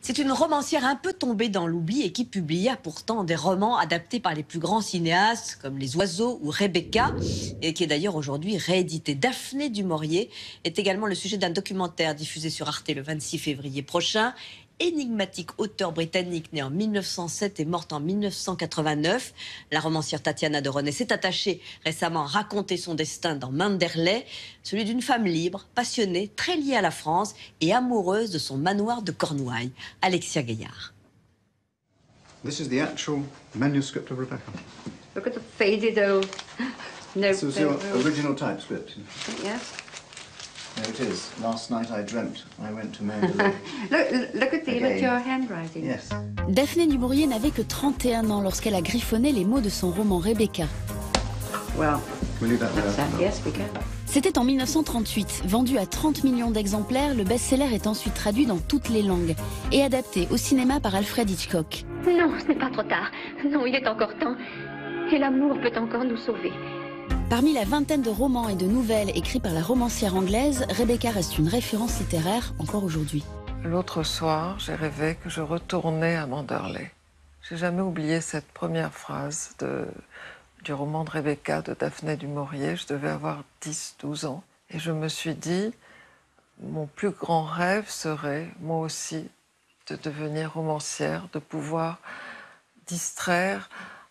C'est une romancière un peu tombée dans l'oubli et qui publia pourtant des romans adaptés par les plus grands cinéastes comme Les Oiseaux ou Rebecca, et qui est d'ailleurs aujourd'hui réédité. Daphné du Maurier est également le sujet d'un documentaire diffusé sur Arte le 26 février prochain. Énigmatique auteure britannique née en 1907 et morte en 1989, la romancière Tatiana de Renée s'est attachée récemment à raconter son destin dans Manderley, celui d'une femme libre, passionnée, très liée à la France et amoureuse de son manoir de Cornouailles. Alexia Gaillard. This is the actual manuscript of Rebecca. Look at the faded old note. This was your original typescript. Yes. There it is. Last night I dreamt I went to Mandalay. look at the immature handwriting. Yes. Daphné du Maurier n'avait que 31 ans lorsqu'elle a griffonné les mots de son roman Rebecca. Well, Can we leave that there? yes, we can. C'était en 1938. Vendu à 30 millions d'exemplaires, le best-seller est ensuite traduit dans toutes les langues et adapté au cinéma par Alfred Hitchcock. Non, ce n'est pas trop tard. Non, il est encore temps. Et l'amour peut encore nous sauver. Parmi la vingtaine de romans et de nouvelles écrits par la romancière anglaise, Rebecca reste une référence littéraire encore aujourd'hui. L'autre soir, j'ai rêvé que je retournais à Manderley. J'ai jamais oublié cette première phrase du roman de Rebecca de Daphné du Maurier. Je devais avoir 10-12 ans. Et je me suis dit, mon plus grand rêve serait, moi aussi, de devenir romancière, de pouvoir distraire,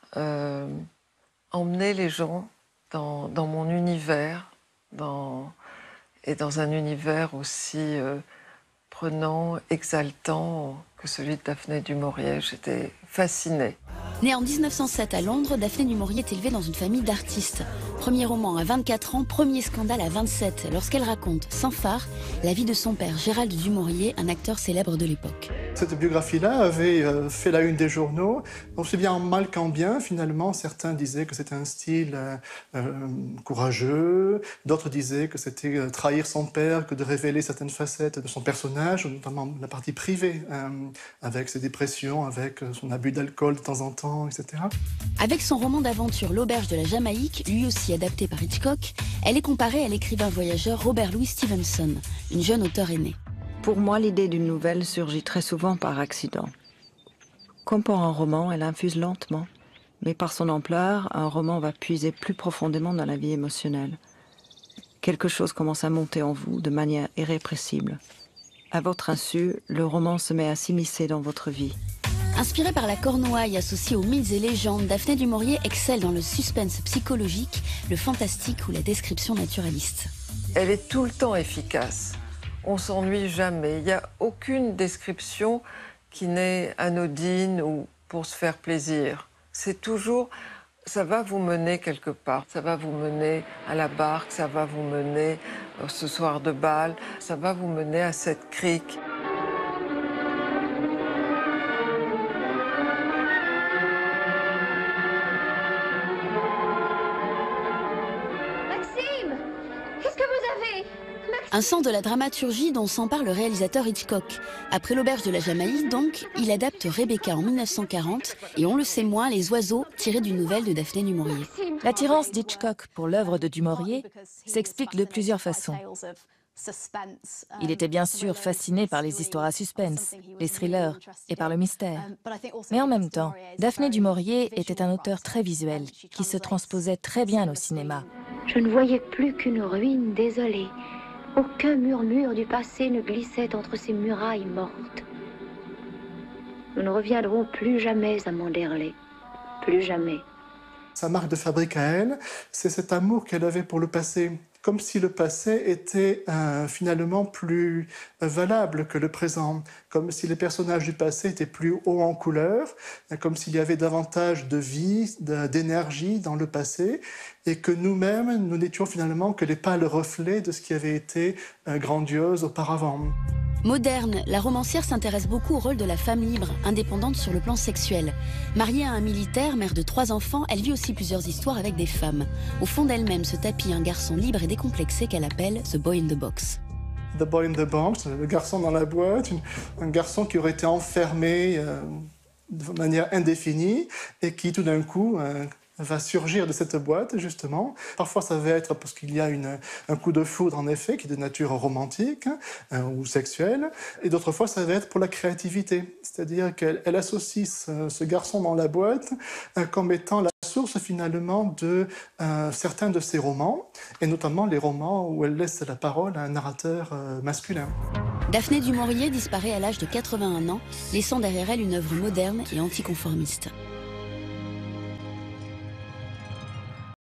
emmener les gens dans mon univers, et dans un univers aussi prenant, exaltant que celui de Daphné du Maurier. J'étais fascinée. Née en 1907 à Londres, Daphné du Maurier est élevée dans une famille d'artistes. Premier roman à 24 ans, premier scandale à 27, lorsqu'elle raconte, sans phare, la vie de son père, Gérald du Maurier, un acteur célèbre de l'époque. Cette biographie-là avait fait la une des journaux, aussi bien en mal qu'en bien. Finalement, certains disaient que c'était un style courageux, d'autres disaient que c'était trahir son père, que de révéler certaines facettes de son personnage, notamment la partie privée, avec ses dépressions, avec son abus d'alcool de temps en temps, etc. Avec son roman d'aventure L'Auberge de la Jamaïque, lui aussi adapté par Hitchcock, elle est comparée à l'écrivain voyageur Robert Louis Stevenson, une jeune auteure aînée. Pour moi, l'idée d'une nouvelle surgit très souvent par accident. Comme pour un roman, elle infuse lentement, mais par son ampleur, un roman va puiser plus profondément dans la vie émotionnelle. Quelque chose commence à monter en vous de manière irrépressible. À votre insu, le roman se met à s'immiscer dans votre vie. Inspirée par la Cornouaille associée aux mythes et légendes, Daphné du Maurier excelle dans le suspense psychologique, le fantastique ou la description naturaliste. Elle est tout le temps efficace. On s'ennuie jamais. Il n'y a aucune description qui n'est anodine ou pour se faire plaisir. C'est toujours, ça va vous mener quelque part. Ça va vous mener à la barque, ça va vous mener ce soir de bal, ça va vous mener à cette crique. Un sens de la dramaturgie dont s'empare le réalisateur Hitchcock. Après L'Auberge de la Jamaïque, donc, il adapte Rebecca en 1940 et on le sait moins, Les Oiseaux, tirés d'une nouvelle de Daphné du Maurier. L'attirance d'Hitchcock pour l'œuvre de du Maurier s'explique de plusieurs façons. Il était bien sûr fasciné par les histoires à suspense, les thrillers et par le mystère. Mais en même temps, Daphné du Maurier était un auteur très visuel qui se transposait très bien au cinéma. Je ne voyais plus qu'une ruine désolée. Aucun murmure du passé ne glissait entre ces murailles mortes. Nous ne reviendrons plus jamais à Manderley. Plus jamais. Sa marque de fabrique à elle, c'est cet amour qu'elle avait pour le passé. Comme si le passé était finalement plus valable que le présent, comme si les personnages du passé étaient plus hauts en couleur, comme s'il y avait davantage de vie, d'énergie dans le passé, et que nous-mêmes, nous n'étions finalement que les pâles reflets de ce qui avait été grandiose auparavant. Moderne, la romancière s'intéresse beaucoup au rôle de la femme libre, indépendante sur le plan sexuel. Mariée à un militaire, mère de 3 enfants, elle vit aussi plusieurs histoires avec des femmes. Au fond d'elle-même se tapit un garçon libre et décomplexé qu'elle appelle The Boy in the Box. The Boy in the Box, le garçon dans la boîte, un garçon qui aurait été enfermé de manière indéfinie et qui tout d'un coup va surgir de cette boîte, justement. Parfois, ça va être parce qu'il y a un coup de foudre, en effet, qui est de nature romantique ou sexuelle. Et d'autres fois, ça va être pour la créativité. C'est-à-dire qu'elle associe ce garçon dans la boîte comme étant la source, finalement, de certains de ses romans, et notamment les romans où elle laisse la parole à un narrateur masculin. Daphné du Maurier disparaît à l'âge de 81 ans, laissant derrière elle une œuvre moderne et anticonformiste.